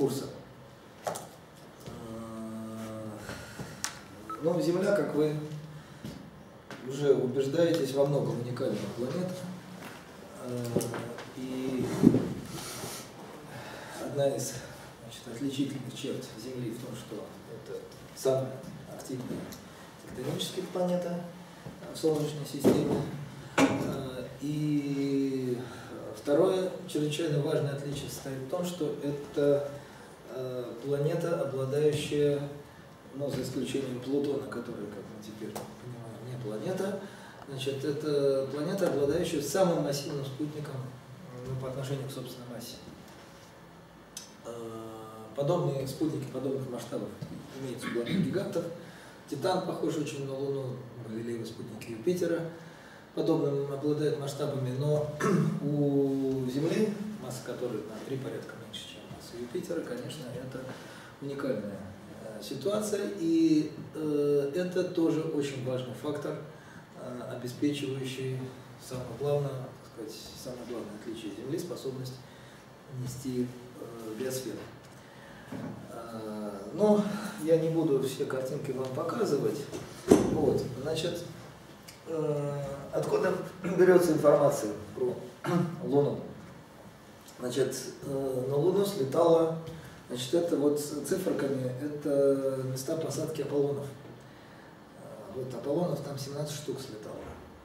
курса. Но Земля, как вы уже убеждаетесь, во многом уникальная планета. И одна из отличительных черт Земли в том, что это самая активная тектоническая планета в Солнечной системе. И второе чрезвычайно важное отличие состоит в том, что это планета, обладающая, ну, за исключением Плутона, который, как мы теперь понимаем, не планета, значит, это планета, обладающая самым массивным спутником, ну, по отношению к собственной массе. Подобные спутники подобных масштабов имеются у планет гигантов. Титан похож очень на Луну, Галилеевы спутники Юпитера подобным обладают масштабами, но у Земли, масса которой на 3 порядка меньше, чем масса Юпитера, конечно, это уникальная ситуация, и это тоже очень важный фактор, обеспечивающий самое главное отличие Земли — способность нести биосферу. Но я не буду все картинки вам показывать. Вот, значит, откуда берется информация про Луну? Значит, на Луну слетало, значит, это вот циферками, это места посадки Аполлонов. Вот Аполлонов там 17 штук слетало.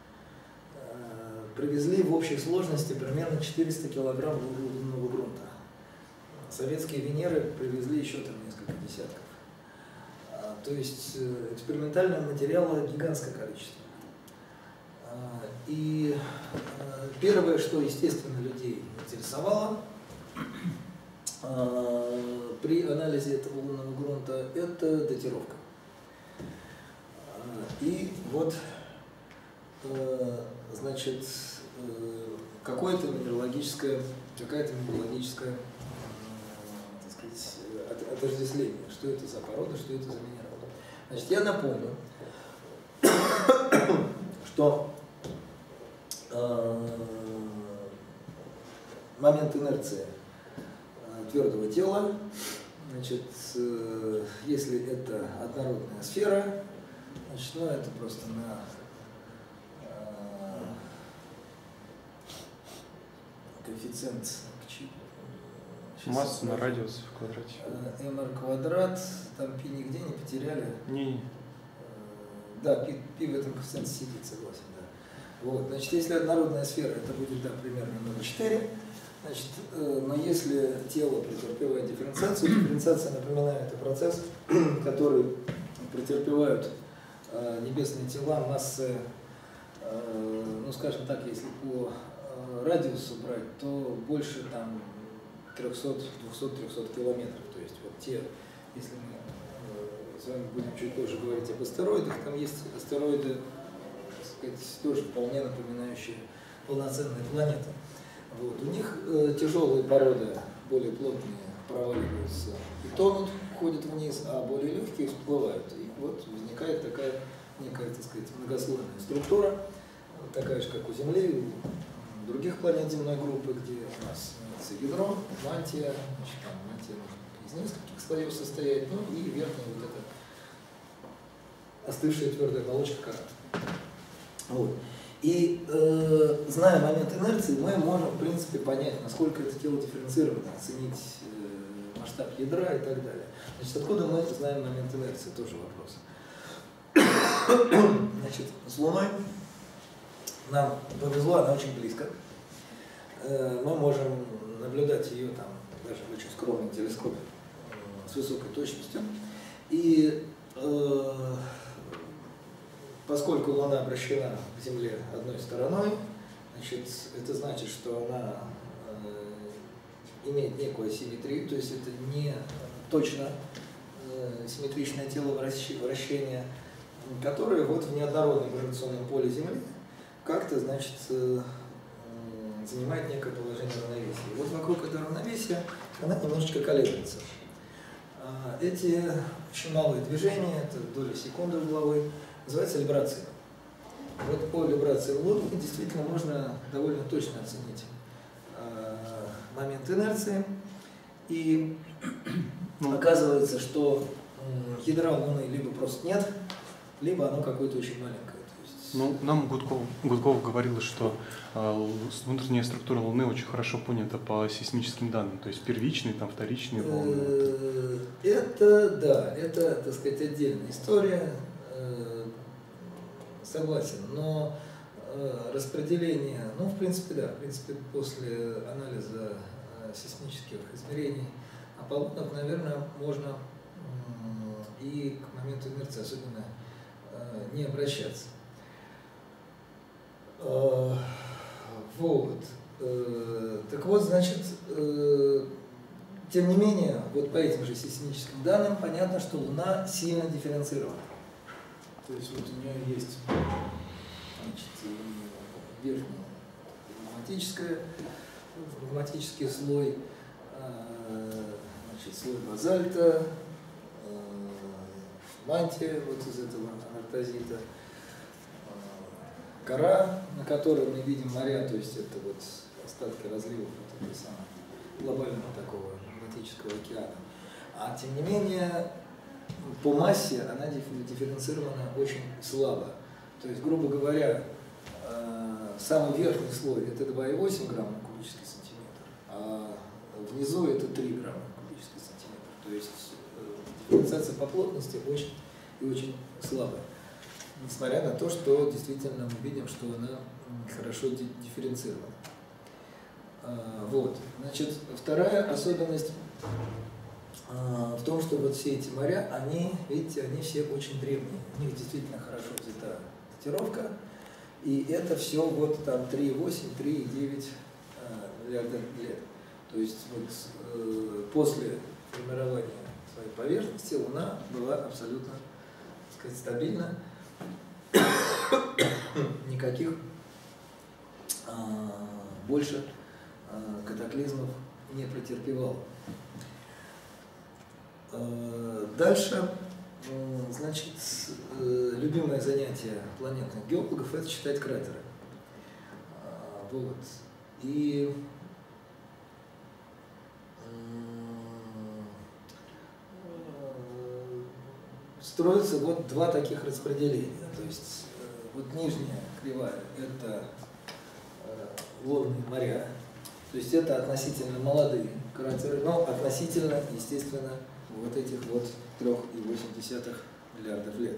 Привезли в общей сложности примерно 400 килограмм лунного грунта. Советские Венеры привезли еще там несколько десятков. То есть экспериментального материала гигантское количество. И первое, что, естественно, людей интересовало при анализе этого лунного грунта, это датировка. И вот, значит, какая-то минералогическая, так сказать, отождествление, что это за порода, что это за минерал. Значит, я напомню, что момент инерции твердого тела, значит, если это однородная сфера, значит, ну, это просто на коэффициент масса на радиус в квадрате. МР квадрат, там пи нигде не потеряли. Не. Да, пи в этом коэффициенте сидит, согласен, да. Вот, значит, если однородная сфера, это будет, да, примерно 0,4. Значит, но если тело претерпевает дифференциацию, дифференциация, напоминаю, это процесс, который претерпевают небесные тела массы, ну, скажем так, если по радиусу брать, то больше там 200-300 километров. То есть вот те, если мы с вами будем чуть позже говорить об астероидах, там есть астероиды, так сказать, тоже вполне напоминающие полноценные планеты. Вот. У них тяжелые породы, более плотные, проваливаются и тонут, уходят вниз, а более легкие всплывают. И вот возникает такая некая, так сказать, многослойная структура, такая же, как у Земли, у других планет земной группы, где у нас имеется ядро, мантия, значит, там мантия может из нескольких слоев состоять, ну и верхняя вот эта остывшая твердая оболочка кора. Вот. И зная момент инерции, мы можем, в принципе, понять, насколько это тело дифференцировано, оценить масштаб ядра и так далее. Значит, откуда мы знаем момент инерции, тоже вопрос. Значит, с Луной нам повезло, она очень близко. Мы можем наблюдать ее там даже в очень скромном телескопе с высокой точностью. И поскольку Луна обращена к Земле одной стороной, значит, это значит, что она имеет некую асимметрию, то есть это не точно симметричное тело вращения, которое вот в неоднородном гравитационном поле Земли как-то, значит, занимает некое положение равновесия. И вот вокруг этого равновесия она немножечко колеблется. Эти очень малые движения, это доли секунды угловой, называется либрацией. Вот по либрации Луны действительно можно довольно точно оценить момент инерции. И оказывается, что ядра Луны либо просто нет, либо оно какое-то очень маленькое. Ну, нам Гудков говорил, что внутренняя структура Луны очень хорошо понята по сейсмическим данным, то есть первичные, там, вторичные волны. Это, да, это, так сказать, отдельная история, согласен, но распределение, ну, в принципе, да, в принципе, после анализа сейсмических измерений Аполлонов, наверное, можно и к моменту инерции особенно не обращаться. Вот. Так вот, значит, тем не менее, вот по этим же сейсмическим данным понятно, что Луна сильно дифференцирована. То есть вот у нее есть, значит, верхний магматический слой, значит, слой базальта, мантия вот из этого анартозита, кора, на которой мы видим моря, то есть это вот остатки разливов вот этого самого глобального такого магматического океана. А тем не менее, по массе она дифференцирована очень слабо. То есть, грубо говоря, самый верхний слой это 2,8 грамма на кубический сантиметр, а внизу это 3 грамма на кубический сантиметр. То есть дифференциация по плотности очень и очень слабая. Несмотря на то, что действительно мы видим, что она хорошо дифференцирована. Вот. Значит, вторая особенность в том, что вот все эти моря, они, видите, они все очень древние. У них действительно хорошо взята датировка. И это все вот там 3,8-3,9 миллиарда лет. То есть вот после формирования своей поверхности Луна была абсолютно, так сказать, стабильна. Никаких больше катаклизмов не претерпевал. Дальше, значит, любимое занятие планетных геологов – это считать кратеры. Вот. И строятся вот два таких распределения. То есть вот нижняя кривая – это лунные моря, то есть это относительно молодые кратеры, но относительно, естественно, вот этих вот 3,8 миллиардов лет.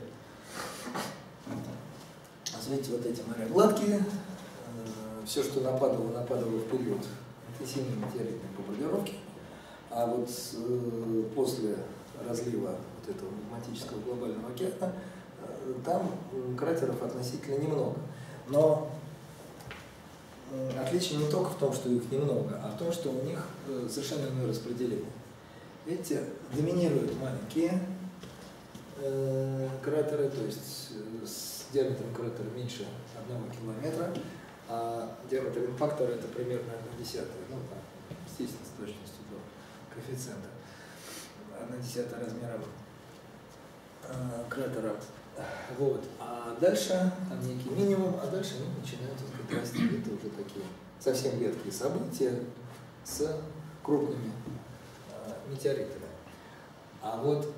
Смотрите, вот эти моря гладкие, все, что нападало в период интенсивной метеоритной бомбардировки, а вот после разлива вот этого магматического глобального океана там кратеров относительно немного. Но отличие не только в том, что их немного, а в том, что у них совершенно иное распределение. Видите, доминируют маленькие кратеры, то есть с диаметром кратера меньше 1 километра, а диаметр импактора это примерно 1/10, ну там, естественно, с точностью до коэффициента 1/10 размера кратера. Вот. А дальше там некий минимум, а дальше они начинают расти. Это уже такие совсем редкие события с крупными метеоритами. А вот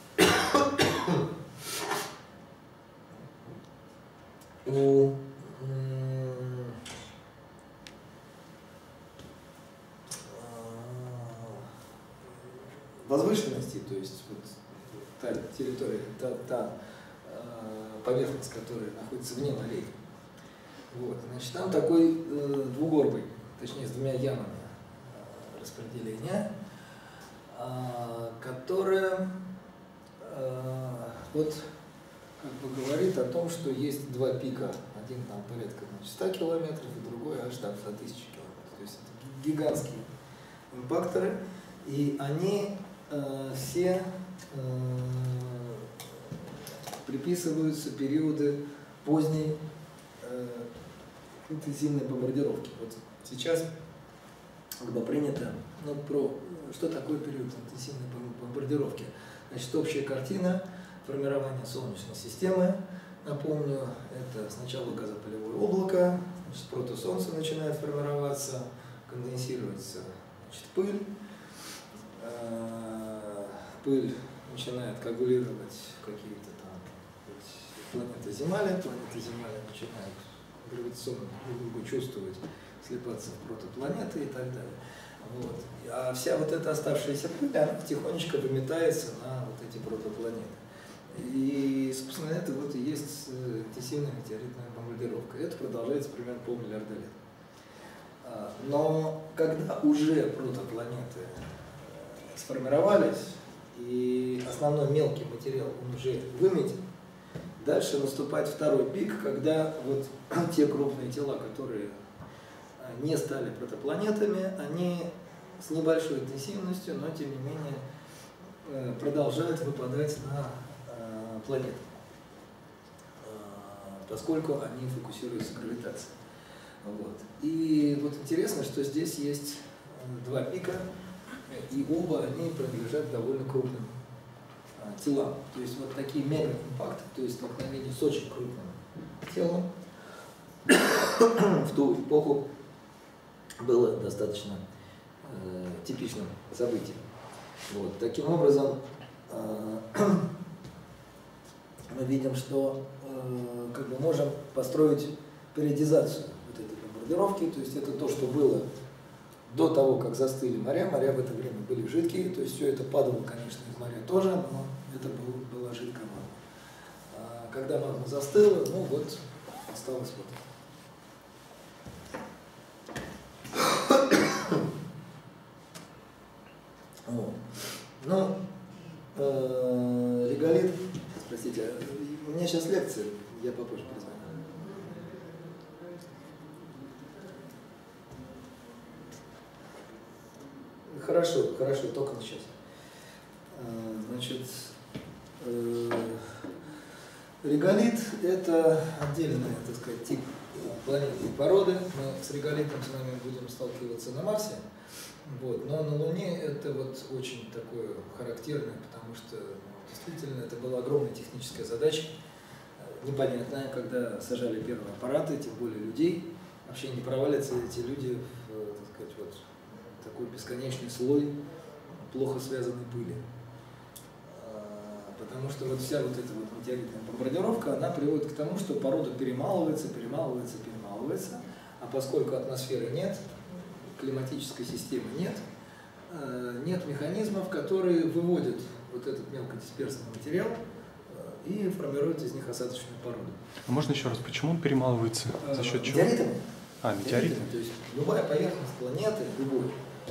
у возвышенности, то есть вот та территория, та поверхность, которая находится вне морей, вот, значит, там такой двугорбый, точнее с двумя ямами распределения, которое вот как бы говорит о том, что есть два пика, один там порядка 100 километров, и другой аж там 100 тысяч километров. То есть это гигантские импакторы, и они все приписываются периоды поздней интенсивной бомбардировки. Вот сейчас, когда принято, ну, что такое период интенсивной бомбардировки? Значит, общая картина формирования Солнечной системы. Напомню, это сначала газопылевое облако, значит, протосолнце начинает формироваться, конденсируется, значит, пыль, пыль начинает коагулировать какие-то там планеты Земля начинают гравитационно друг друга чувствовать, слипаться в протопланеты и так далее. Вот. А вся вот эта оставшаяся пыль, она потихонечку выметается на вот эти протопланеты. И, собственно, это вот и есть интенсивная метеоритная бомбардировка. Это продолжается примерно полмиллиарда лет. Но когда уже протопланеты сформировались, и основной мелкий материал он уже выметен, дальше наступает второй пик, когда вот те крупные тела, которые не стали протопланетами, они с небольшой интенсивностью, но тем не менее продолжают выпадать на планеты, поскольку они фокусируются гравитацией. Вот. И вот интересно, что здесь есть два пика, и оба они принадлежат довольно крупным телам. То есть вот такие мегаимпакты, то есть столкновение с очень крупным телом в ту эпоху было достаточно типичным событием. Вот. Таким образом, мы видим, что как бы можем построить периодизацию вот этой бомбардировки, то есть это то, что было до того, как застыли моря. Моря в это время были жидкие, то есть все это падало, конечно, из моря тоже, но это была жидкая магма. Когда магма застыла, ну вот, осталось вот это. Вот. Ну, реголит, простите, у меня сейчас лекция, я попозже позвоню. Хорошо, хорошо, только сейчас. Значит, реголит – это отдельный, так сказать, тип планетной породы. Мы с реголитом с вами будем сталкиваться на Марсе. Вот. Но на Луне это вот очень такое характерное, потому что действительно это была огромная техническая задача, непонятная, когда сажали первые аппараты, тем более людей. Вообще не провалятся эти люди в, так сказать, вот такой бесконечный слой плохо связанной пыли. Потому что вот вся вот эта вот метеоритная бомбардировка, она приводит к тому, что порода перемалывается, а поскольку атмосферы нет, климатической системы нет, нет механизмов, которые выводят вот этот мелкодисперсный материал и формируют из них осадочную породу. А можно еще раз, почему он перемалывается? За счет чего? Метеоритами. Метеоритами. То есть любая поверхность планеты, любой,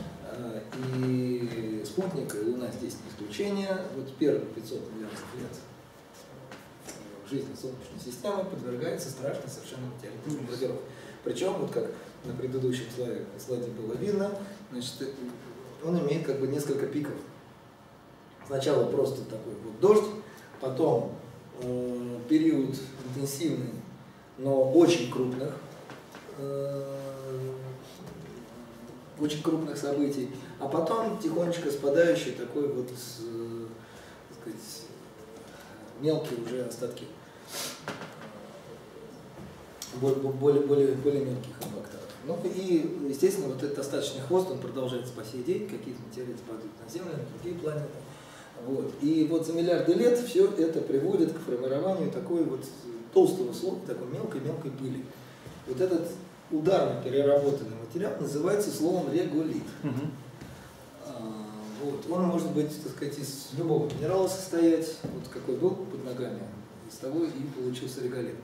и спутник, и Луна здесь не исключение. Вот первые 500 миллиардов лет жизни Солнечной системы подвергается страшной совершенно метеоритной бомбардировке. Причем, вот как на предыдущем слайде было видно, значит, он имеет как бы несколько пиков. Сначала просто такой вот дождь, потом период интенсивный, но очень крупных событий, а потом тихонечко спадающий такой вот, так сказать, мелкие уже остатки более мелких импактов. Ну и, естественно, вот этот остаточный хвост, он продолжается по сей день, какие-то метеориты падают на Землю, на другие планеты. Вот. И вот за миллиарды лет все это приводит к формированию такой вот толстого слоя, такой мелкой пыли. Вот этот ударно переработанный материал называется словом реголит. Вот. Он может быть, так сказать, из любого минерала состоять, вот какой был под ногами, из того и получился реголит.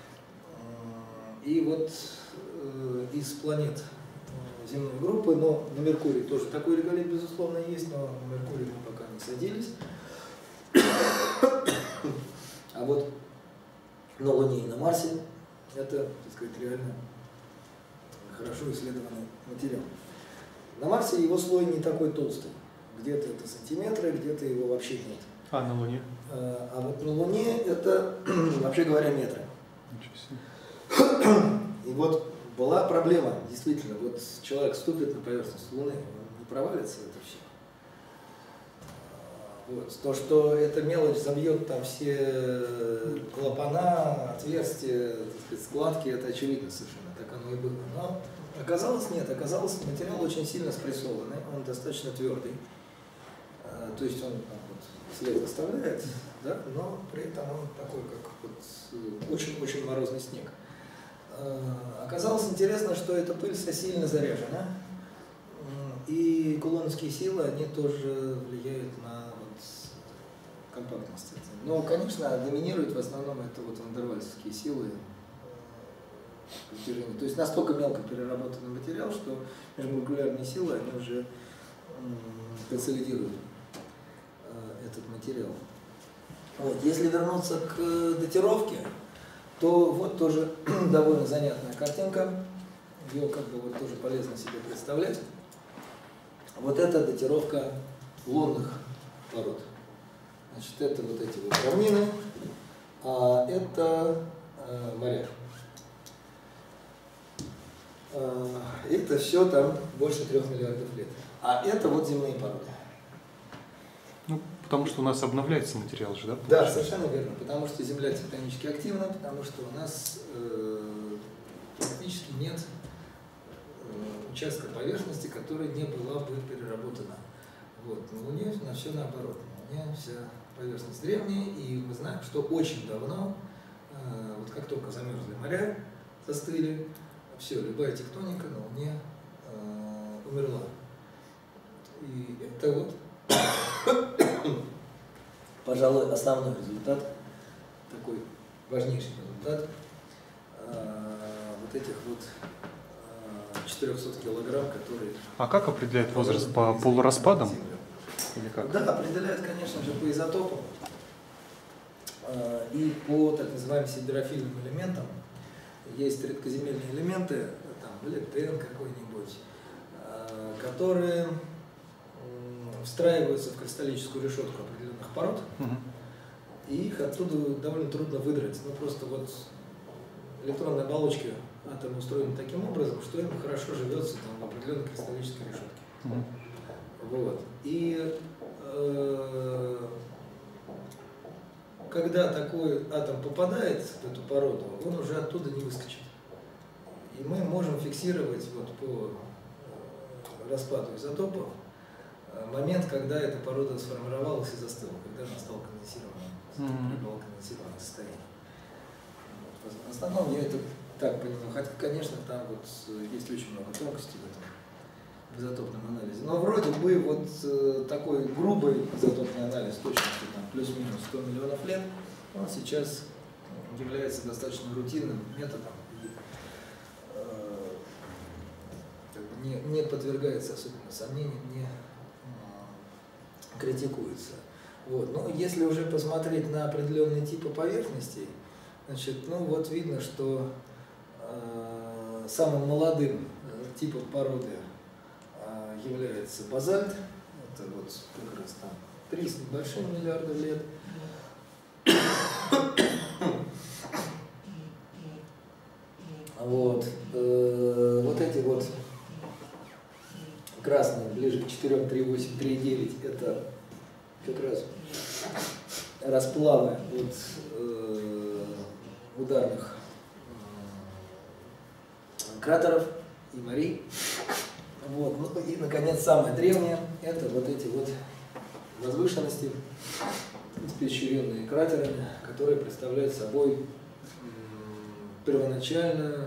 И вот из планет земной группы, но на Меркурии тоже такой реголит, безусловно, есть, но на Меркурии мы пока не садились. А вот на Луне и на Марсе это, так сказать, реально хорошо исследованный материал. На Марсе его слой не такой толстый. Где-то это сантиметры, где-то его вообще нет. А на Луне? А вот на Луне это, вообще говоря, метры. И вот была проблема, действительно, вот человек ступит на поверхность Луны, он не провалится это все. Вот. То, что эта мелочь забьет там все клапана, отверстия, так сказать, складки, это очевидно совершенно, так оно и было. Но оказалось нет, оказалось материал очень сильно спрессованный, он достаточно твердый. То есть он вот, след оставляет, да, но при этом он такой, как вот, очень-очень морозный снег. Оказалось интересно, что эта пыль сильно заряжена, и кулоновские силы, они тоже влияют на вот, компактность. Но, конечно, доминируют в основном это вот вандервальсовские силы притяжения. То есть настолько мелко переработанный материал, что межмолекулярные силы, они уже консолидируют этот материал. Вот. Если вернуться к датировке, то вот тоже довольно занятная картинка. Ее как бы вот тоже полезно себе представлять. Вот это датировка лунных пород. Значит, это вот эти вот равнины, а это моря. Это все там больше 3 миллиардов лет. А это вот земные породы. Ну, потому что у нас обновляется материал же, да? Да, совершенно верно. Потому что Земля тектонически активна, потому что у нас практически нет участка поверхности, которая не была бы переработана. Вот. На Луне на все наоборот. На Луне вся поверхность древняя, и мы знаем, что очень давно, вот как только замерзли моря, застыли, все, любая тектоника на Луне умерла. И это вот, пожалуй, основной результат, такой важнейший результат вот этих вот 400 килограмм, которые... А как определяет возраст? По полураспадам? Или как? Да, определяют, конечно же, по изотопам и по так называемым сидерофильным элементам. Есть редкоземельные элементы, там, блетен какой-нибудь, которые встраиваются в кристаллическую решетку определенных пород, и их оттуда довольно трудно выдрать. Ну, просто вот электронные оболочки атома устроены таким образом, что им хорошо живется там, в определенной кристаллической решетке. Вот. И когда такой атом попадает в эту породу, он уже оттуда не выскочит. И мы можем фиксировать вот по распаду изотопов момент, когда эта порода сформировалась и застыла, когда она стала конденсированной, прибыла конденсированное состояние. Вот. В основном я это так понимаю, хотя, конечно, там вот есть очень много тонкостей в этом изотопном анализе. Но вроде бы вот такой грубый изотопный анализ, точностью там плюс-минус 100 миллионов лет, он сейчас является достаточно рутинным методом и не подвергается особенно сомнениям, не критикуется. Вот. Но если уже посмотреть на определенные типы поверхностей, значит, ну вот видно, что самым молодым типом породы является базальт. Это вот как раз там 3 с небольшим миллиарда лет. Вот. Вот эти вот красные, ближе к 4, 3,8, 3,9, это как раз расплавы от ударных кратеров и морей. Вот. Ну, и, наконец, самое древнее – это вот эти вот возвышенности, испещренные кратерами, которые представляют собой первоначально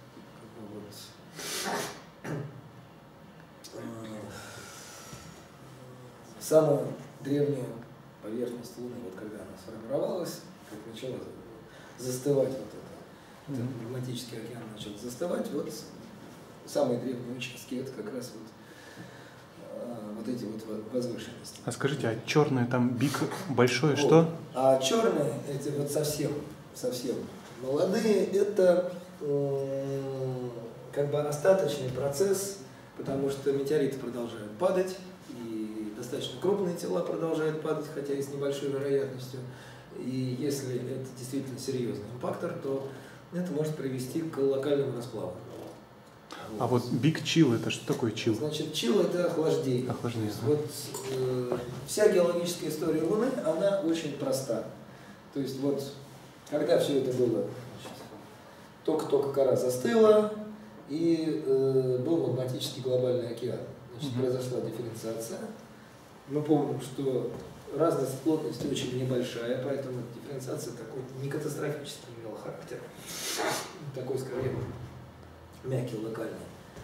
самую древнюю поверхность Луны, вот когда она сформировалась, как начала застывать вот это, магматический океан начал застывать, вот самые древние участки, это как раз вот эти вот возвышенности. А скажите, а черное там бик большое, что? А черные, эти вот совсем молодые, это как бы остаточный процесс, потому что метеориты продолжают падать, и достаточно крупные тела продолжают падать, хотя и с небольшой вероятностью. И если это действительно серьезный импактор, то это может привести к локальному расплаву. А вот big chill, это что такое chill? Значит, chill – это охлаждение. Охлаждение. Вот вся геологическая история Луны, она очень проста. То есть вот, когда все это было, только кора застыла, и был магматический глобальный океан. Значит, произошла дифференциация, мы помним, что разность плотности очень небольшая, поэтому дифференциация такой не катастрофически имела характер. Такой, скорее, мягкий, локальный.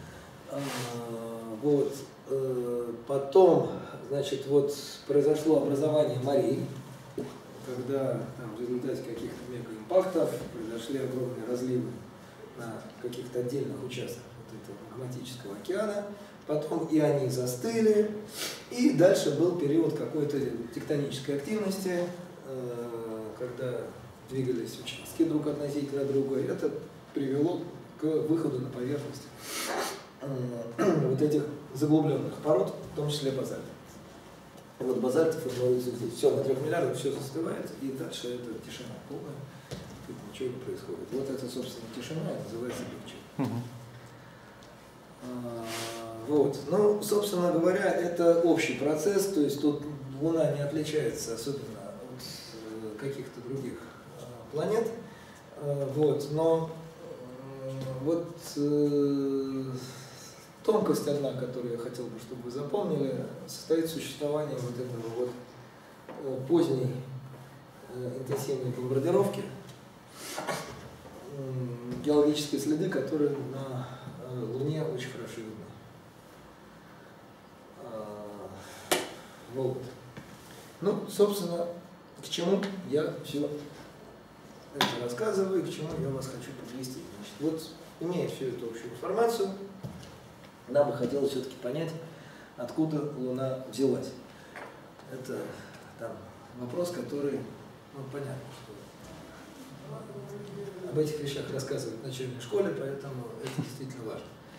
Вот. Потом, значит, вот произошло образование морей, когда там, в результате каких-то мегаимпактов произошли огромные разливы на каких-то отдельных участках вот этого магматического океана. Потом и они застыли, и дальше был период какой-то тектонической активности, когда двигались участки друг относительно друга, и это привело к выходу на поверхность вот этих заглубленных пород, в том числе базальтов. Вот базальты формируются здесь. Все, на 3 миллиардах все застывает, и дальше это тишина полная, тут ничего не происходит. Вот это, собственно, тишина, и называется облегчение. Вот. Ну, собственно говоря, это общий процесс, то есть тут Луна не отличается особенно от каких-то других планет. Вот. Но вот тонкость одна, которую я хотел бы, чтобы вы запомнили, состоит в существовании вот этого вот поздней интенсивной бомбардировки, геологические следы, которые на Луне очень хорошо видны. Вот. Ну, собственно, к чему я все это рассказываю, к чему я вас хочу подвести. Значит, вот, имея всю эту общую информацию, нам бы хотелось все-таки понять, откуда Луна взялась. Это там вопрос, который, ну, понятно, что об этих вещах рассказывают в начальной школе, поэтому это действительно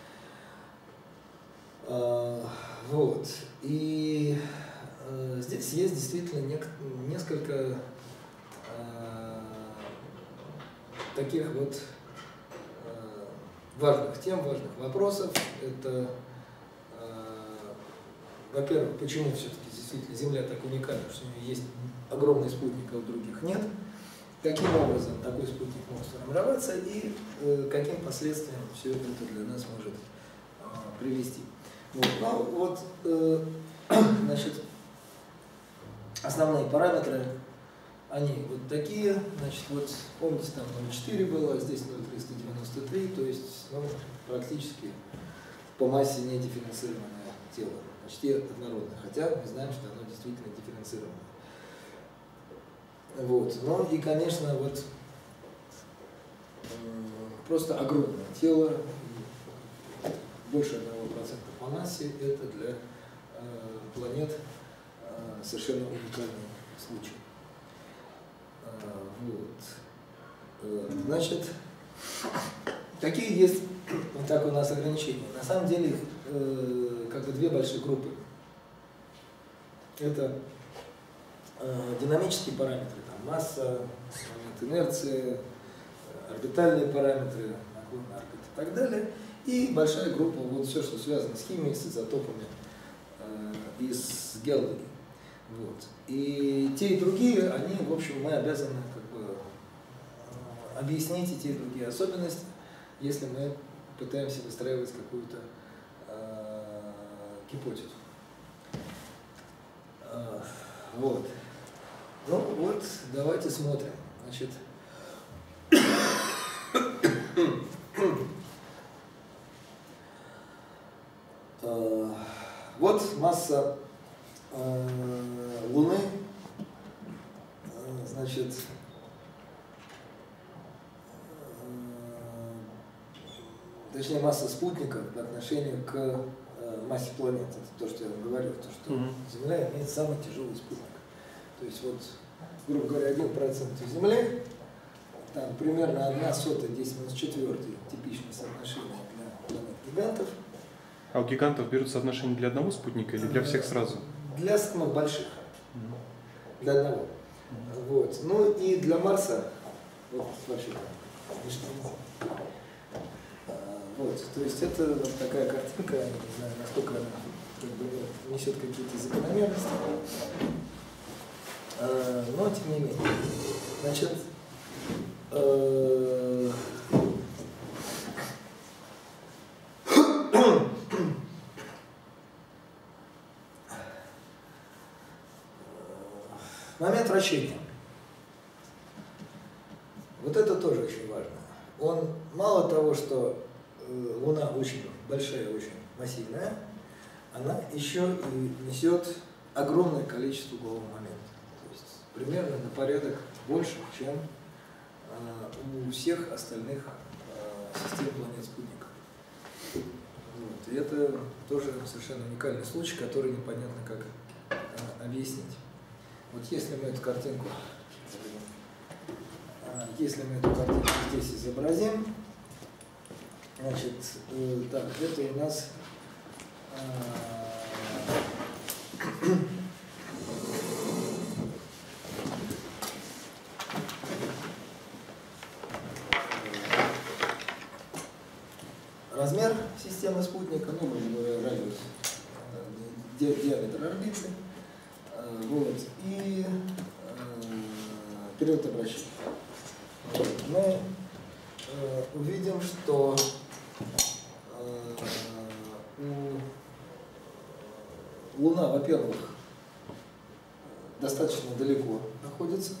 важно. Вот. И здесь есть действительно несколько таких вот важных тем, важных вопросов. Это, во-первых, почему все-таки действительно Земля так уникальна, что у нее есть огромный спутник, а у других нет. Каким образом такой спутник может сформироваться и каким последствиям все это для нас может привести. Вот. Ну, вот, значит, основные параметры, они вот такие, значит, вот помните, там 0,4 было, а здесь 0,393, то есть, ну, практически по массе не дифференцированное тело, почти однородное, хотя мы знаем, что оно действительно дифференцированное. Вот. Ну и, конечно, вот просто огромное тело, больше 1% по массе, это для планет совершенно уникальный случай. Вот. Значит, какие есть вот так у нас ограничения? На самом деле их как бы две большие группы. Это динамические параметры, там, масса, момент инерции, орбитальные параметры, наклон орбит и так далее. И большая группа, вот все, что связано с химией, с изотопами и с геологией. Вот. И те, и другие, они, в общем, мы обязаны как бы объяснить и те, и другие особенности, если мы пытаемся выстраивать какую-то гипотезу. Вот. Ну вот, давайте смотрим. Значит, вот масса Луны, значит, точнее масса спутников по отношению к массе планет. Это то, что я вам говорил, то, что Земля имеет самый тяжелый спутник. То есть вот, грубо говоря, 1% Земли, там примерно 1/100, 10⁻⁴ типичное соотношение для планет-гигантов. А у гигантов берут соотношение для одного спутника или для всех сразу? Для самых больших. Для одного. Вот. Ну и для Марса, вот вообще, вот, то есть это вот такая картинка, я не знаю, насколько она как бы несет какие-то закономерности, но тем не менее. Значит, вращения. Вот это тоже очень важно. Он мало того, что Луна очень большая, очень массивная, она еще и несет огромное количество углового момента. То есть примерно на порядок больше, чем у всех остальных систем планет-спутников. Вот. И это тоже совершенно уникальный случай, который непонятно как объяснить. Вот если мы эту картинку здесь изобразим, значит, так, это у нас размер системы спутника, ну, радиус, диаметр орбиты, вот, и период обращения. Мы увидим, что Луна, во-первых, достаточно далеко находится,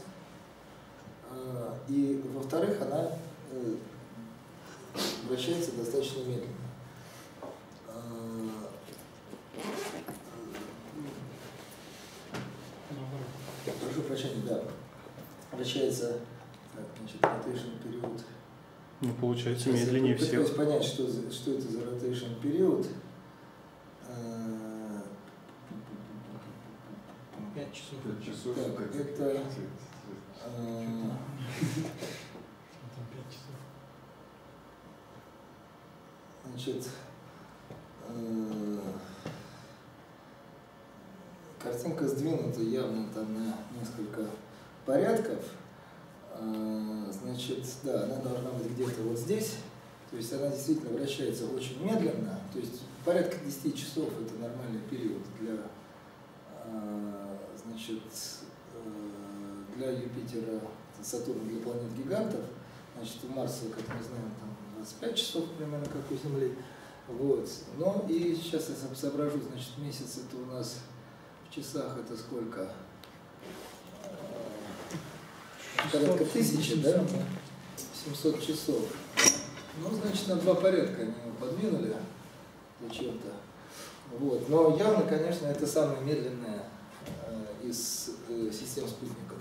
и, во-вторых, она вращается достаточно медленно. Прошу прощения, да. Вращается, так, значит, rotation период. Ну, получается, медленнее всех. Пытаюсь понять, что это за rotation период. 5 часов. 5 часов. Так, это 5 часов. значит, картинка сдвинута явно там на несколько порядков. Значит, да, она должна быть где-то вот здесь. То есть она действительно вращается очень медленно. То есть порядка 10 часов это нормальный период для, значит, для Юпитера, Сатурна, для планет-гигантов. Значит, у Марса, как мы знаем, там 25 часов примерно, как у Земли. Вот. Ну и сейчас я соображу, значит, месяц это у нас в часах это сколько? Порядка 1000, да? 700 часов. Ну, значит, на 2 порядка они его подвинули зачем-то. Вот. Но явно, конечно, это самая медленная из систем спутников.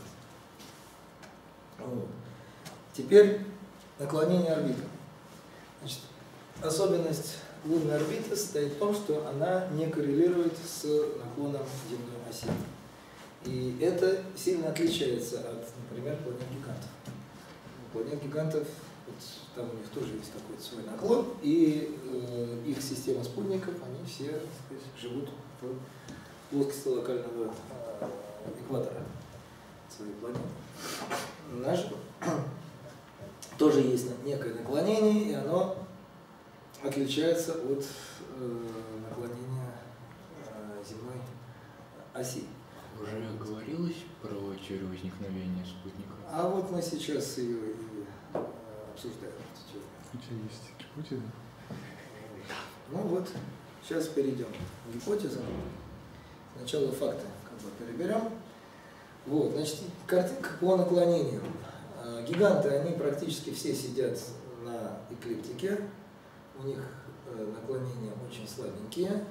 Вот. Теперь наклонение орбиты. Значит, особенность лунной орбиты состоит в том, что она не коррелирует с наклоном земной оси. И это сильно отличается от, например, планет-гигантов. У планет-гигантов вот, там у них тоже есть какой-то свой наклон, и их система спутников, они все, так сказать, живут в плоскости локального экватора своей планеты. Наш тоже есть некое наклонение, и оно отличается от наклонения земной оси. Уже говорилось про теорию возникновения спутников? А вот мы сейчас ее и обсуждаем. У тебя есть гипотеза? Ну вот, сейчас перейдем к гипотезам. Сначала факты как бы переберем. Вот, значит, картинка по наклонениям. Гиганты, они практически все сидят на эклиптике. У них наклонения очень слабенькие.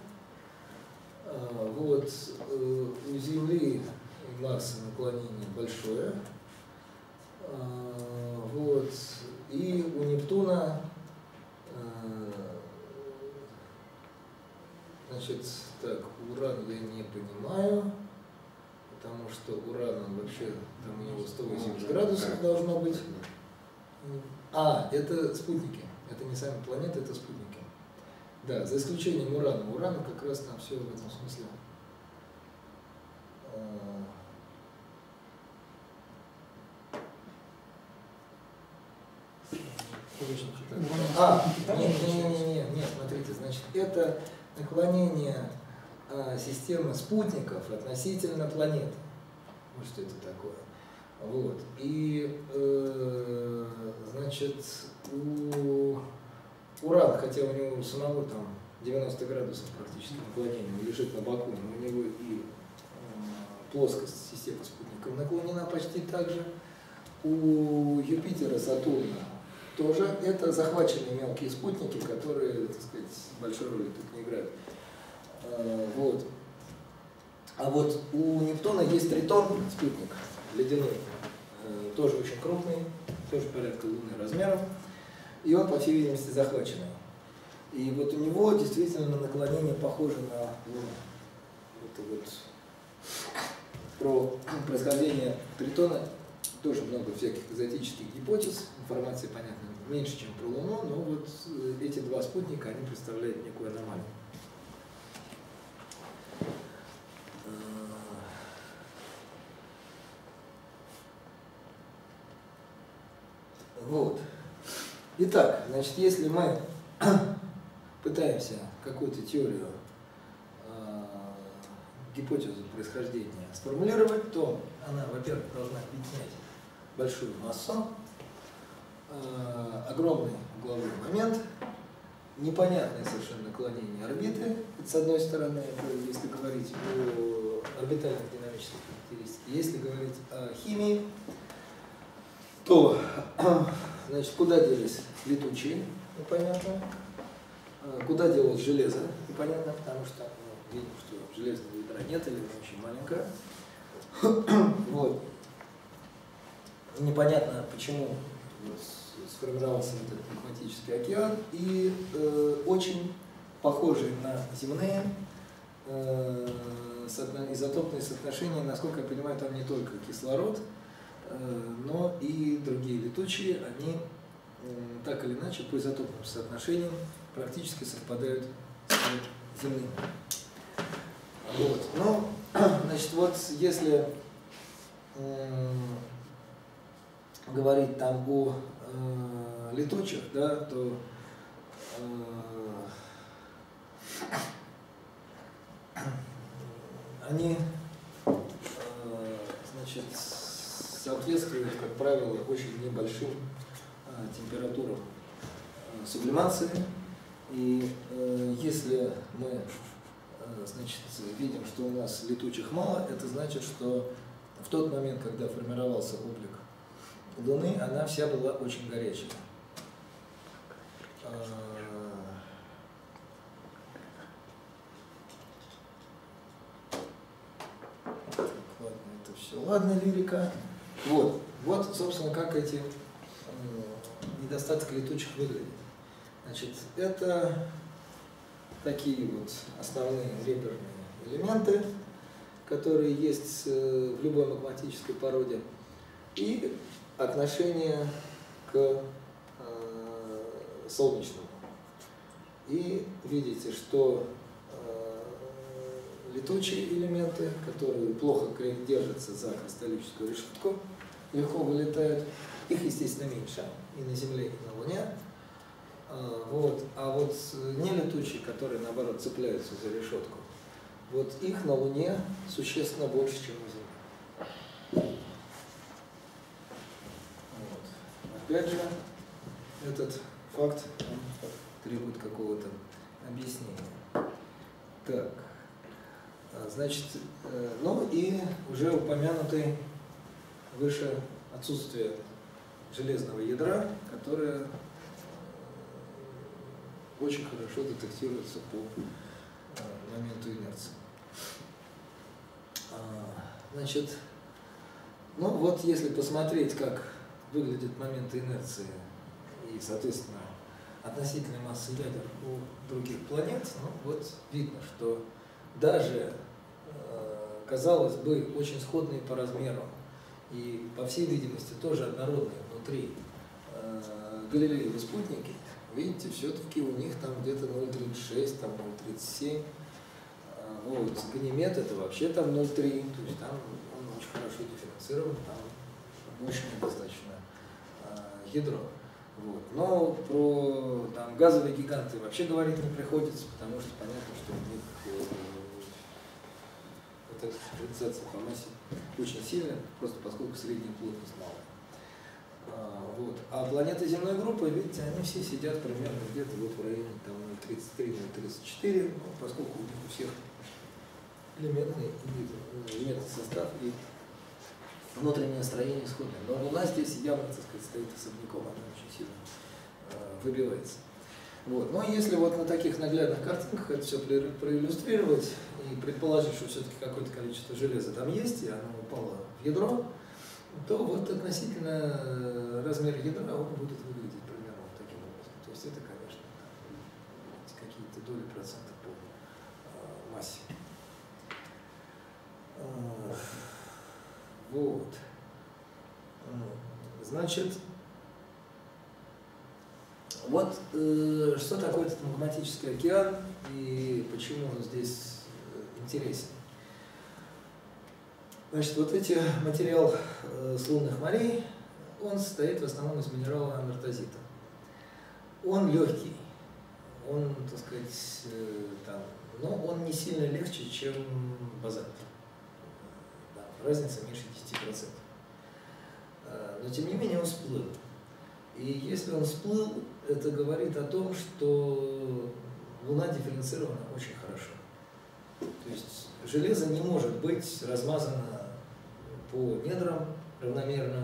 Вот, у Земли и Марса наклонение большое. Вот, и у Нептуна, значит, так, Уран я не понимаю, потому что Уран, он вообще, там у него 180 градусов должно быть. А, это спутники, это не сами планеты, это спутники. Да, за исключением Урана. Урана как раз там все в этом смысле. Нет, смотрите, значит, это наклонение системы спутников относительно планеты. Вот что это такое. Вот. И, значит, у Уран, хотя у него самого там 90 градусов практически наклонения, он лежит на боку, но у него и плоскость системы спутников наклонена почти так же. У Юпитера, Сатурна тоже это захваченные мелкие спутники, которые, так сказать, большой роли тут не играют. Вот. А вот у Нептуна есть Тритон, спутник ледяной, тоже очень крупный, тоже порядка Луны размером, и он, по всей видимости, захваченный. И вот у него действительно наклонение похоже на Луну. Это вот про происхождение Тритона тоже много всяких экзотических гипотез, информации, понятно, меньше, чем про Луну, но вот эти два спутника, они представляют некую аномалию. Вот. Итак, значит, если мы пытаемся какую-то теорию, гипотезу происхождения сформулировать, то она, во-первых, должна объединять большую массу, огромный угловой момент, непонятное совершенно наклонение орбиты, это с одной стороны, если говорить о орбитальных динамических характеристиках. Если говорить о химии, то, значит, куда делись летучие, непонятно, куда делось железо, непонятно, потому что видим, что железного ядра нет или оно очень маленькое. Вот. Непонятно, почему сформировался этот магматический океан, и очень похожие на земные изотопные соотношения, насколько я понимаю, там не только кислород, но и другие летучие, они так или иначе по изотопным соотношениям практически совпадают с земными. Вот. Ну, значит, вот если говорить там о летучих, да, то они, значит, соответствуют, как правило, очень небольшим температурам сублимации. И если мы, значит, видим, что у нас летучих мало, это значит, что в тот момент, когда формировался облик Луны, она вся была очень горячей. Ладно, это все. Ладно, лирика. Вот, собственно, как эти недостатки летучих выглядят. Значит, это такие вот основные реперные элементы, которые есть в любой магматической породе, и отношение к солнечному. И видите, что летучие элементы, которые плохо держатся за кристаллическую решетку, легко вылетают, их, естественно, меньше и на Земле, и на Луне. Вот. А вот нелетучие, которые, наоборот, цепляются за решетку, вот их на Луне существенно больше, чем на Земле. Вот. Опять же, этот факт требует какого-то объяснения. Так, значит, ну и уже упомянутый выше отсутствие железного ядра, которое очень хорошо детектируется по моменту инерции. Значит, ну вот если посмотреть, как выглядит момент инерции и, соответственно, относительной массы ядер у других планет, ну вот видно, что даже, казалось бы, очень сходные по размеру и, по всей видимости, тоже однородные внутри Галилеевы спутники, видите, все-таки у них там где-то 0,36, там 0,37. Вот. Ганимед это вообще там 0,3, то есть там он очень хорошо дифференцирован, там мощное достаточно ядро. Вот. Но про там, газовые гиганты вообще говорить не приходится, потому что понятно, что у них эта конденсация по массе очень сильная, просто поскольку средняя плотность малая. Вот. А планеты земной группы, видите, они все сидят примерно где-то вот в районе 0,33-0,34, поскольку у них у всех элементный элементный состав и внутреннее строение сходное. Но Луна здесь явно, так сказать, стоит особняком, она очень сильно выбивается. Вот. Но если вот на таких наглядных картинках это все проиллюстрировать и предположить, что все-таки какое-то количество железа там есть, и оно упало в ядро, то вот относительно размера ядра он будет выглядеть примерно вот таким образом. То есть это, конечно, какие-то доли процентов по массе. Вот. Значит, вот что такое этот магматический океан и почему он здесь интересен. Значит, вот эти материал с лунных морей, он состоит в основном из минерала амертозита. Он легкий, он, так сказать, там, но он не сильно легче, чем базальт. Да, разница меньше 10%. Но тем не менее он всплыл. И если он всплыл, это говорит о том, что Луна дифференцирована очень хорошо. То есть железо не может быть размазано по недрам равномерно.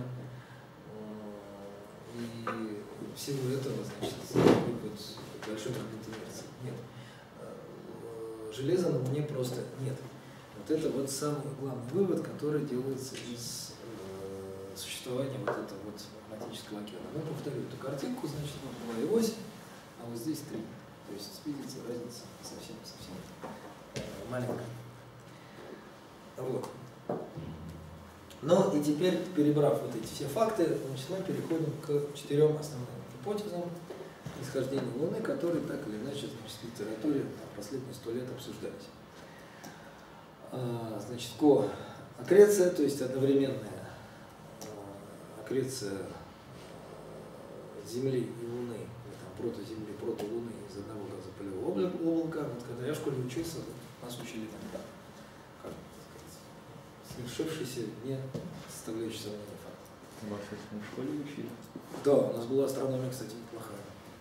И в силу этого, значит, вот большой момент инерции. Нет. Железа на Луне просто нет. Вот это вот самый главный вывод, который делается из существования вот этого вот магматического океана. Ну, повторю эту картинку, значит, вот была и ось, а вот здесь 3. То есть, видите, разница совсем маленькая. Вот. Ну и теперь, перебрав вот эти все факты, значит, мы переходим к 4 основным гипотезам исхождения Луны, которые так или иначе, значит, в литературе последние 100 лет обсуждались. Значит, коаккреция, то есть одновременная аккреция Земли и Луны, или там прото-Земли, прото-Луны из одного газопылевого облака. Вот когда я в школе учился, нас учили там, как сказать, совершившийся, не составляющий сомнения факт. Вас это в школе учили? Да, у нас была астрономия, кстати, неплохая.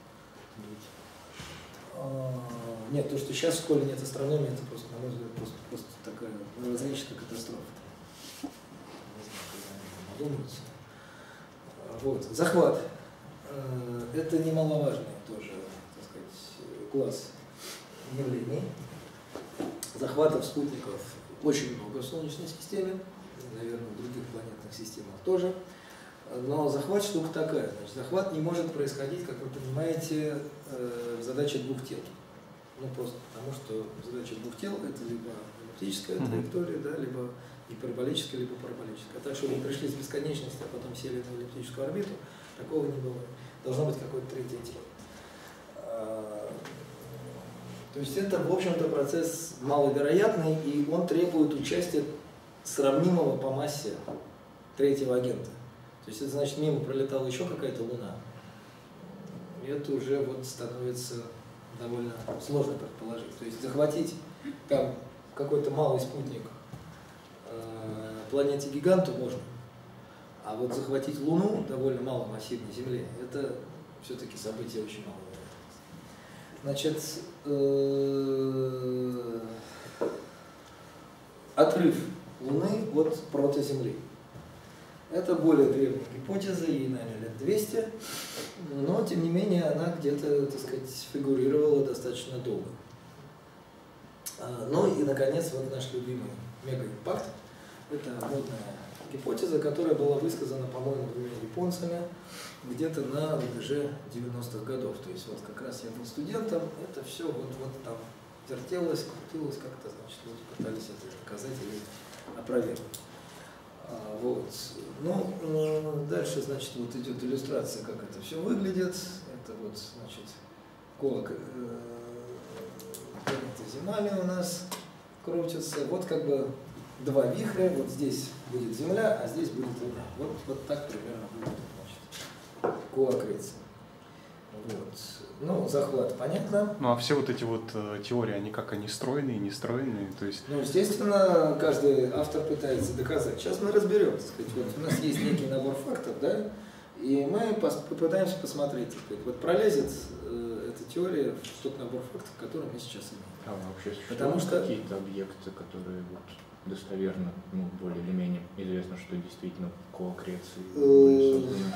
Нет, то, что сейчас в школе нет астрономии, это просто, на мой взгляд, просто такая различная катастрофа. Не знаю, когда они надумаются. Вот. Захват. Это немаловажный тоже, так сказать, класс явлений. Захватов спутников очень много в Солнечной системе, наверное, в других планетных системах тоже. Но захват штука такая. Значит, захват не может происходить, как вы понимаете, в задаче двух тел. Ну, просто потому, что задача двух тел – это либо эллиптическая траектория, да, либо гиперболическая, либо параболическая. Так что вы пришли с бесконечности, а потом сели на эллиптическую орбиту, такого не бывает. Должно быть какое-то третье тело. То есть это, в общем-то, процесс маловероятный, и он требует участия сравнимого по массе третьего агента. То есть это значит, мимо пролетала еще какая-то Луна. И это уже вот становится довольно сложно предположить. То есть захватить там какой-то малый спутник планете-гиганту можно, а вот захватить Луну, довольно маломассивной Земле, это все-таки событие очень маловероятное. Значит, отрыв Луны от протоземли. Это более древняя гипотеза, ей, наверное, лет 200, но, тем не менее, она где-то, так сказать, фигурировала достаточно долго. Ну и, наконец, вот наш любимый мегаимпакт. Это модная гипотеза, которая была высказана, по-моему, 2 японцами где-то на рубеже 90-х годов. То есть вот как раз я был студентом, это все вот там вертелось, крутилось как-то, значит, люди пытались это доказать или опровергнуть. Вот. Ну, дальше, значит, вот идет иллюстрация, как это все выглядит. Это вот, значит, планета Земля у нас крутится. Вот как бы 2 вихря. Вот здесь будет Земля, а здесь будет Луна. Вот так примерно будет, значит, коаккреция. Вот. Ну, захват, понятно. Ну, а все вот эти вот теории, они как, они стройные, нестройные, то есть... Ну, естественно, каждый автор пытается доказать. Сейчас мы разберем, так сказать. Вот у нас есть некий набор фактов, да, И мы попытаемся посмотреть, вот пролезет эта теория в тот набор фактов, который мы сейчас имеем. А вообще Потому существуют что какие-то объекты, которые вот достоверно, ну, более или менее известно, что действительно по аккреции были созданы?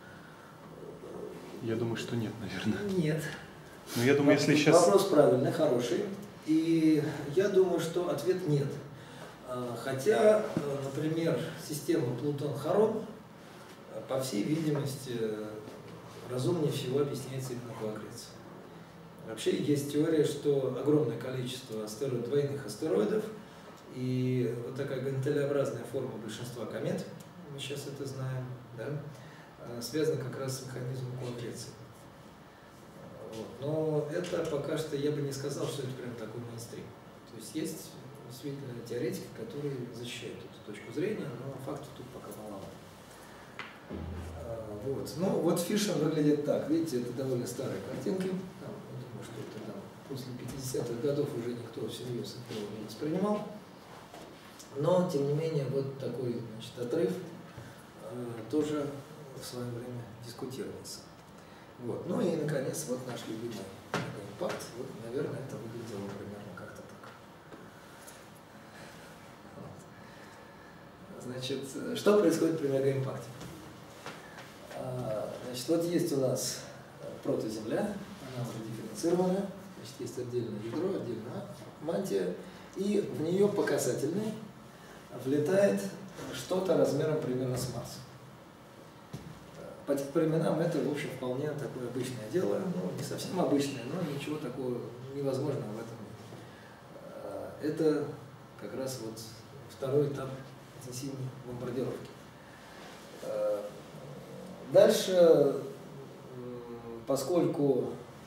Я думаю, что нет, наверное. нет. Но я думаю, если сейчас... Вопрос правильный, хороший. И я думаю, что ответ нет. Хотя, например, система Плутон-Харон, по всей видимости, разумнее всего объясняется именно по аккреции. Вообще есть теория, что огромное количество двойных астероидов и вот такая гантелеобразная форма большинства комет, мы сейчас это знаем, да, связана как раз с механизмом коаккреции. Вот. Но это пока что я бы не сказал, что это прям такой мейнстрим. То есть есть действительно теоретики, которые защищают эту точку зрения, но фактов тут пока маловато. Вот. Ну вот Фишин выглядит так. Видите, это довольно старые картинки. Там, я думаю, что это там, после 50-х годов уже никто всерьез этого не воспринимал. Но, тем не менее, вот такой, значит, отрыв тоже в свое время дискутировался. Вот. Ну и, наконец, вот наш любимый импакт. Вот, наверное, это выглядело примерно как-то так. Вот. Значит, что происходит при мегаимпакте? Значит, вот есть у нас протоземля, она уже дифференцирована, значит, есть отдельное ядро, отдельная мантия, и в нее по касательной влетает что-то размером примерно с Марс. По временам это, в общем, вполне такое обычное дело, ну, не совсем обычное, но ничего такого невозможного в этом нет. Это как раз вот второй этап интенсивной бомбардировки. Дальше, поскольку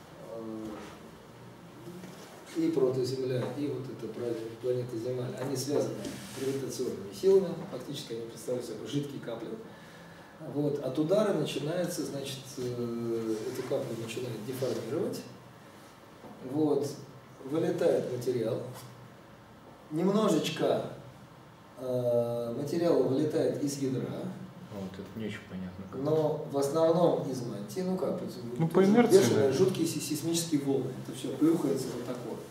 и протоземля, и вот эта планета Земля, они связаны гравитационными силами, фактически они представляют собой жидкие капли. Вот, от удара начинается, значит, эти капли начинают деформировать, вот, вылетает материал, немножечко материала вылетает из ядра. Вот, это не очень понятно. Но в основном из мантии, ну как, ну, по инерции, бешеные, жуткие сейсмические волны, это все плюхается вот так вот.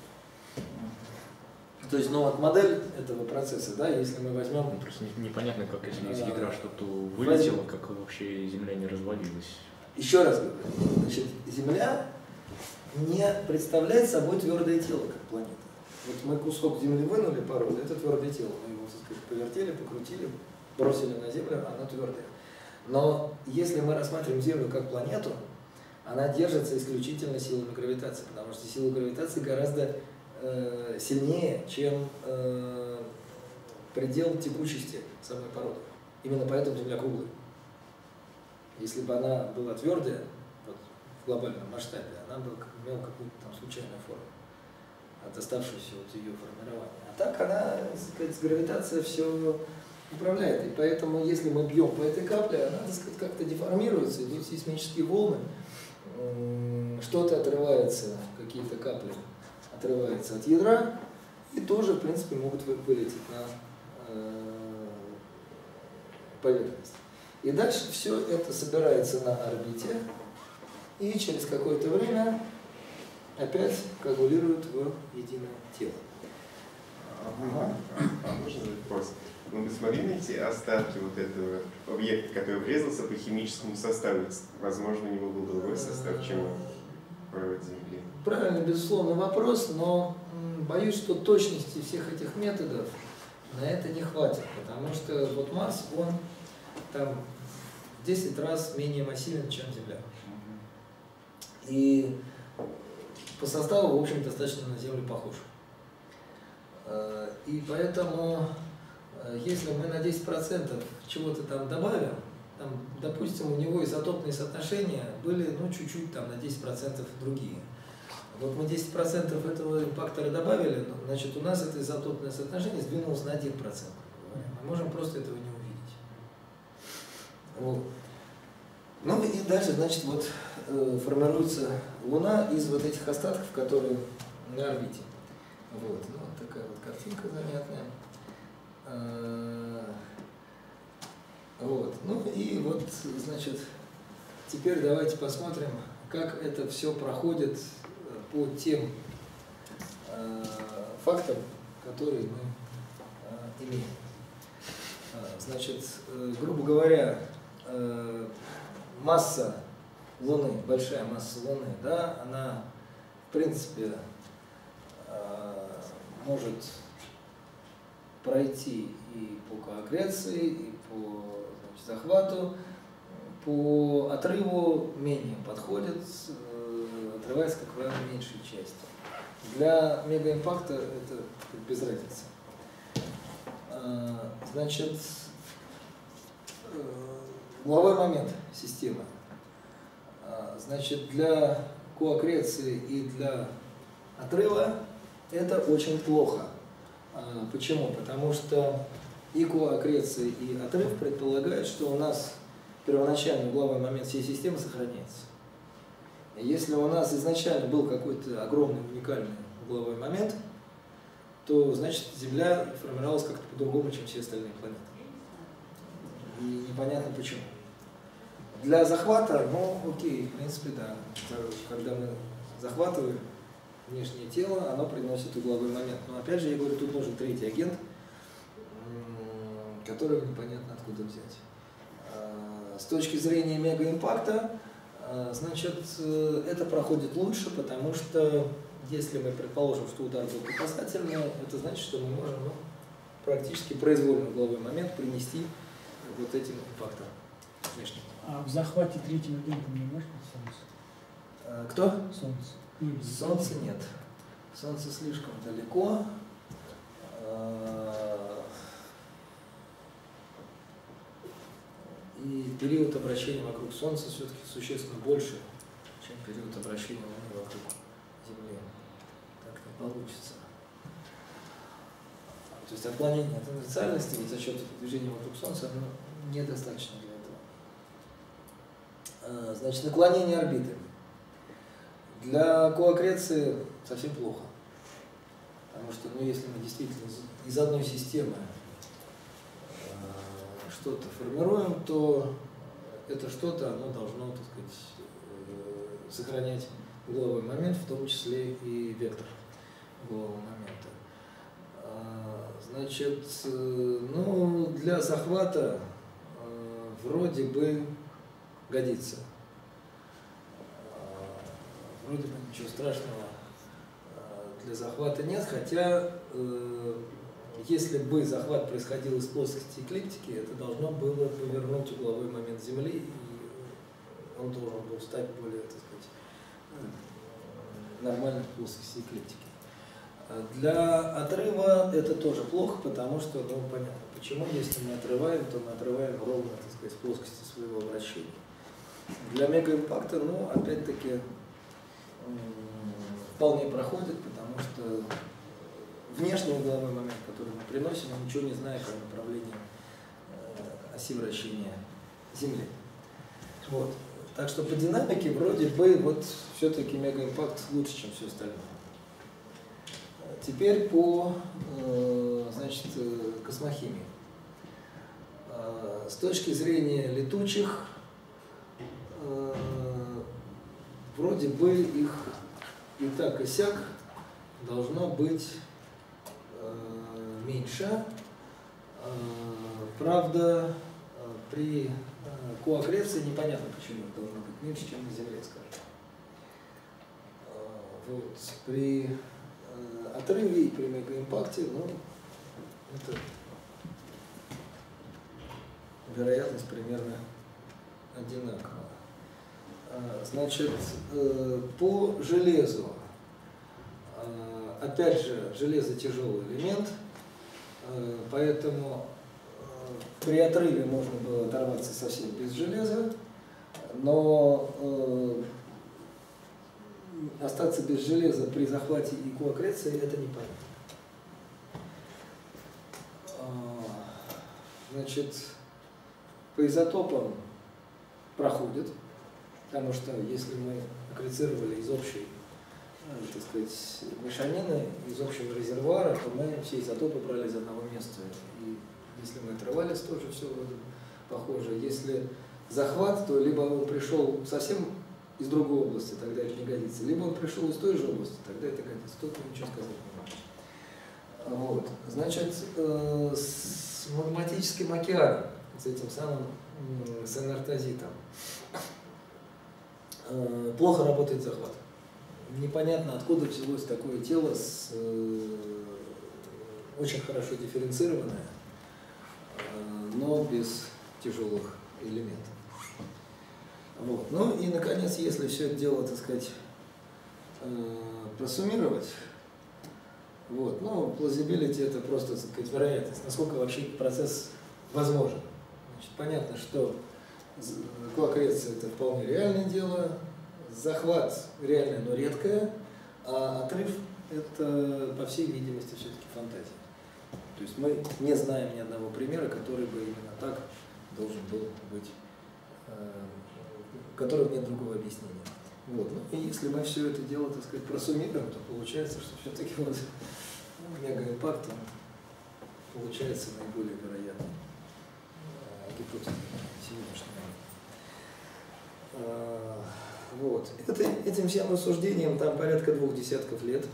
То есть, ну вот модель этого процесса, да, если мы возьмем... Ну, просто непонятно, как если из ядра что-то вылетело, как вообще Земля не развалилась. Еще раз говорю, значит, Земля не представляет собой твердое тело, как планета. Вот мы кусок Земли вынули породы, это твердое тело, мы его, так сказать, повертели, покрутили, бросили на Землю, она твердая. Но если мы рассматриваем Землю как планету, она держится исключительно силами гравитации, потому что сила гравитации гораздо сильнее, чем предел текучести самой породы. Именно поэтому Земля круглая. Если бы она была твердая, вот, в глобальном масштабе, она бы имела какую-то там случайную форму, оставшуюся от ее формирования. А так она, так сказать, гравитация все управляет. И поэтому, если мы бьем по этой капле, она, так сказать, как-то деформируется, идут сейсмические волны, что-то отрывается, какие-то капли отрываются от ядра и тоже, в принципе, могут вылететь на поверхность. И дальше все это собирается на орбите и через какое-то время опять коагулирует в единое тело. Можно вопрос? Вы смогли найти остатки вот этого объекта, который врезался по химическому составу? Возможно, у него был другой состав, чем провод Земли. Правильно, безусловно, вопрос, но боюсь, что точности всех этих методов на это не хватит, потому что вот Марс, он там в 10 раз менее массивен, чем Земля. И по составу, в общем, достаточно на Землю похож. И поэтому, если мы на 10% чего-то там добавим, там, допустим, у него изотопные соотношения были, ну, чуть-чуть там на 10% другие. Вот мы 10% этого импактора добавили, значит, у нас это изотопное соотношение сдвинулось на 1%. Мы можем просто этого не увидеть. Вот. Ну и дальше, значит, вот формируется Луна из вот этих остатков, которые на орбите. Вот, ну, вот такая вот картинка занятная. Вот. Ну и вот, значит, теперь давайте посмотрим, как это все проходит по тем фактам, которые мы имеем. Значит, грубо говоря, масса Луны, большая масса Луны, да, она в принципе может пройти и по коагреции, и по, значит, захвату, по отрыву менее подходит, отрывается, как правило, меньшей части. Для мегаимпакта это без разницы. Значит, угловой момент системы. Значит, для коакреции и для отрыва это очень плохо. Почему? Потому что и коакреция, и отрыв предполагают, что у нас первоначальный угловой момент всей системы сохраняется. И если у нас изначально был какой-то огромный уникальный угловой момент, то значит Земля формировалась как-то по-другому, чем все остальные планеты. И непонятно почему. Для захвата, ну окей, в принципе, да. Когда мы захватываем внешнее тело, оно приносит угловой момент. Но опять же, я говорю, тут нужен третий агент, которого непонятно откуда взять. С точки зрения мегаимпакта, значит, это проходит лучше, потому что если мы предположим, что удар был по касательному, это значит, что мы можем практически произвольный угловой момент принести вот этим импактом внешним. А в захвате третьего агентом не может быть Солнце? Кто? Солнце. Солнца нет. Солнце слишком далеко. И период обращения вокруг Солнца все-таки существенно больше, чем период обращения Луны вокруг Земли. Так не получится. То есть отклонение от инициальности вот за счет движения вокруг Солнца оно недостаточно для этого. Значит, наклонение орбиты. Для коакреции совсем плохо. Потому что, ну, если мы действительно из одной системы что-то формируем, то это что-то, оно должно, так сказать, сохранять угловой момент, в том числе и вектор углового момента. Значит, ну, для захвата вроде бы годится. Вроде бы ничего страшного для захвата нет, хотя если бы захват происходил из плоскости эклиптики, это должно было повернуть угловой момент Земли, и он должен был стать более, так сказать, нормальной плоскости эклиптики. Для отрыва это тоже плохо, потому что, ну, понятно, почему, если мы отрываем, то мы отрываем ровно, так сказать, в плоскости своего вращения. Для мегаимпакта, ну, опять-таки, вполне проходит, потому что внешний угловой момент, который мы приносим, мы ничего не знаем о направлении оси вращения Земли. Вот. Так что по динамике вроде бы вот все-таки мегаимпакт лучше, чем все остальное. Теперь по, значит, космохимии. С точки зрения летучих, вроде бы их и так, и сяк должно быть меньше. Правда, при коакреции непонятно, почему это должно быть меньше, чем на Земле, скажем. Вот. При отрыве и при мегаимпакте, ну, это вероятность примерно одинаковая. Значит, по железу, опять же, железо тяжелый элемент, поэтому при отрыве можно было оторваться совсем без железа, но остаться без железа при захвате и коакреции это непонятно. Значит, по изотопам проходит, потому что если мы аккрецировали из общей, так сказать, мешанины, из общего резервуара, то мы все изотопы брали из одного места. И если мы отрывались, тоже все похоже. Если захват, то либо он пришел совсем из другой области, тогда это не годится, либо он пришел из той же области, тогда это годится. Тут мы ничего сказать не можем. Вот. Значит, с магматическим океаном, с этим самым с энартозитом, плохо работает захват. Непонятно, откуда взялось такое тело, очень хорошо дифференцированное, но без тяжелых элементов. Вот. Ну и, наконец, если все это дело, так сказать, просуммировать, вот, ну, plausibility – это просто, так сказать, вероятность, насколько вообще процесс возможен. Значит, понятно, что коаккреция – это вполне реальное дело, захват реальное, но редкое, а отрыв – это, по всей видимости, все-таки фантазия. То есть мы не знаем ни одного примера, который бы именно так должен был быть, в котором нет другого объяснения. Вот. Ну, и если мы все это дело, так сказать, просуммируем, то получается, что все-таки вот мегаимпакт получается наиболее вероятной гипотезой сегодняшнего. Вот. Этим всем рассуждением там порядка 2 десятков лет.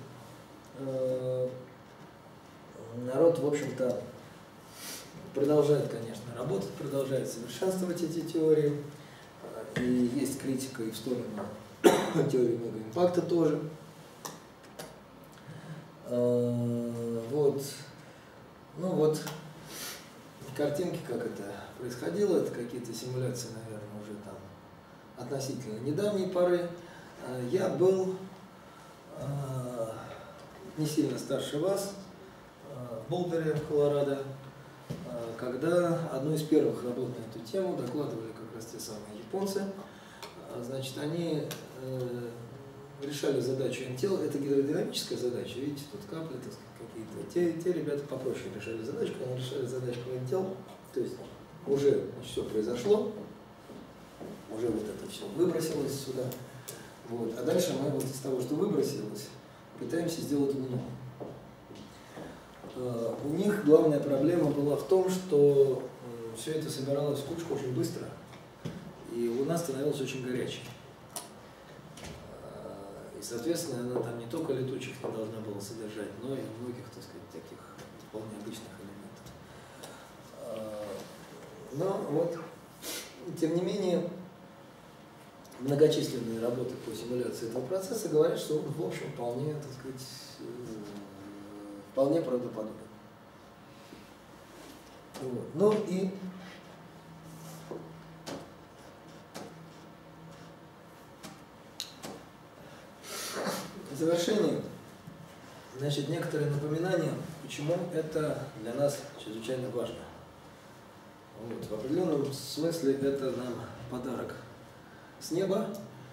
Народ, в общем-то, продолжает, конечно, работать, продолжает совершенствовать эти теории. И есть критика и в сторону теории мегаимпакта тоже. Вот. Ну вот, картинки, как это происходило, это какие-то симуляции, наверное, уже там относительно недавней поры. Я был не сильно старше вас, в Болдере, Колорадо, когда одну из первых работ на эту тему докладывали как раз те самые японцы. Значит, они решали задачу МТЛ, это гидродинамическая задача, видите, тут капли, так сказать, какие-то. Те ребята попроще решали задачку, они решали задачку МТЛ, то есть уже все произошло, уже вот это все выбросилось сюда. Вот. А дальше мы вот из того, что выбросилось, пытаемся сделать Луну. У них главная проблема была в том, что все это собиралось в кучку очень быстро, и Луна становилась очень горячей. И, соответственно, она там не только летучих не должна была содержать, но и многих, так сказать, таких вполне обычных элементов. Но вот, тем не менее, многочисленные работы по симуляции этого процесса говорят, что он, в общем, вполне, так сказать, вполне правдоподобен. Вот. Ну и в завершение, значит, некоторые напоминания, почему это для нас чрезвычайно важно. Вот. В определенном смысле это нам подарок с неба,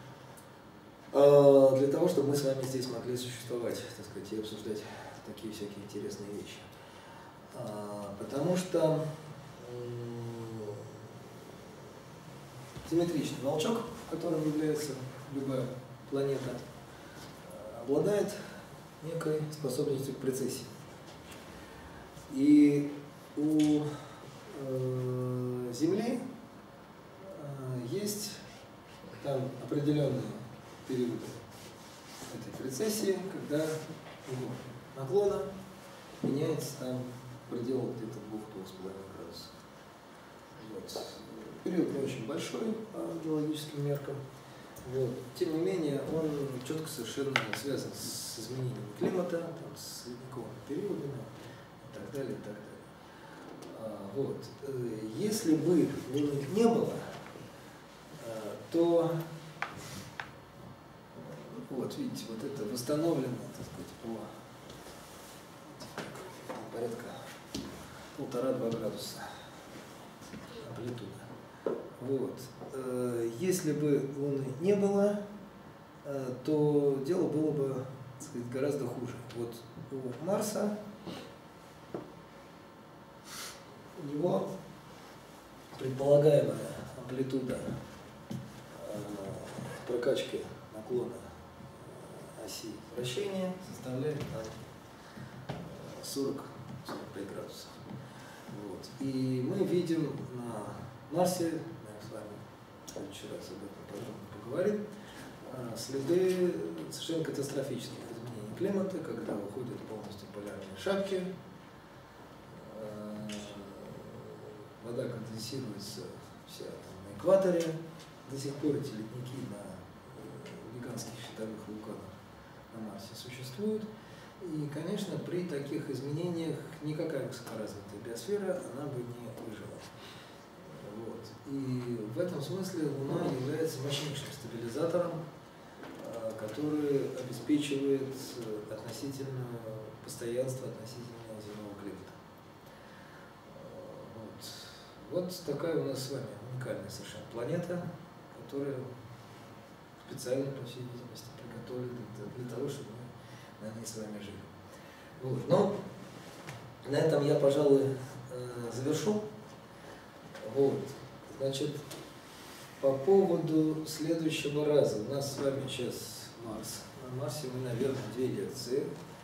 для того, чтобы мы с вами здесь могли существовать, так сказать, и обсуждать такие всякие интересные вещи. Потому что симметричный волчок, которым является любая планета, обладает некой способностью к прецессии. И у Земли есть там определенные периоды этой прецессии, когда его наклона меняется там в пределах где-то 2–2,5 градусов. Вот. Период не очень большой по геологическим меркам. Вот. Тем не менее, он четко совершенно связан с изменением климата, там, с ледниковыми периодами и так далее, и так далее. Вот. Если бы Луны не было, то вот видите, вот это восстановлено, так сказать, по порядка 1,5–2 градуса амплитуда. Вот. Если бы Луны не было, то дело было бы, так сказать, гораздо хуже. Вот у Марса у него предполагаемая амплитуда прокачки наклона оси вращения составляет 40–45 градусов. Вот. И мы видим на Марсе, с вами следующий раз об этом подробно поговорим, следы совершенно катастрофических изменений климата, когда уходят полностью полярные шапки, вода конденсируется вся там на экваторе, до сих пор эти ледники на гигантских щитовых вулканах на Марсе существуют. И, конечно, при таких изменениях никакая высокоразвитая биосфера, она бы не выжила. Вот. И в этом смысле Луна является мощнейшим стабилизатором, который обеспечивает относительное постоянство относительно земного климата. Вот такая у нас с вами уникальная совершенно планета, которая специально, по всей видимости, приготовлена для того, чтобы мы на ней с вами жили. Вот. Но на этом я, пожалуй, завершу. Вот. Значит, по поводу следующего раза. У нас с вами сейчас Марс. На Марсе мы, наверное, 2 лекции